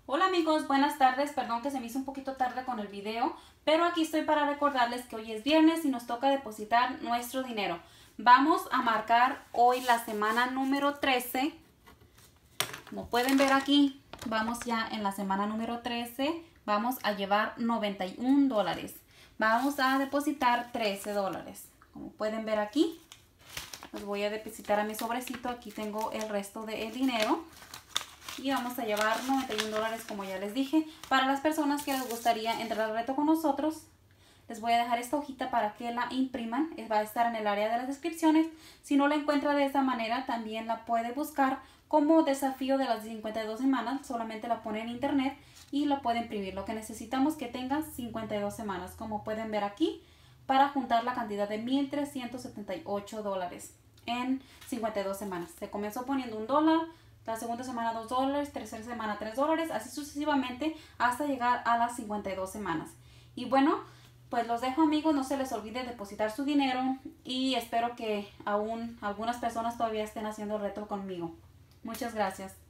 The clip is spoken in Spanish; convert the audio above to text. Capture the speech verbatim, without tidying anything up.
Hola amigos, buenas tardes, perdón que se me hizo un poquito tarde con el video, pero aquí estoy para recordarles que hoy es viernes y nos toca depositar nuestro dinero. Vamos a marcar hoy la semana número trece, como pueden ver aquí, vamos ya en la semana número trece, vamos a llevar noventa y un dólares. Vamos a depositar trece dólares, como pueden ver aquí. Los voy a depositar a mi sobrecito, aquí tengo el resto del dinero. Y vamos a llevar noventa y un dólares, como ya les dije. Para las personas que les gustaría entrar al reto con nosotros, les voy a dejar esta hojita para que la impriman. Va a estar en el área de las descripciones. Si no la encuentra de esa manera, también la puede buscar como desafío de las cincuenta y dos semanas. Solamente la pone en internet y la puede imprimir. Lo que necesitamos que tenga cincuenta y dos semanas, como pueden ver aquí, para juntar la cantidad de mil trescientos setenta y ocho dólares en cincuenta y dos semanas. Se comenzó poniendo un dólar. La segunda semana dos dólares, tercera semana tres dólares, así sucesivamente hasta llegar a las cincuenta y dos semanas. Y bueno, pues los dejo amigos, no se les olvide depositar su dinero y espero que aún algunas personas todavía estén haciendo el reto conmigo. Muchas gracias.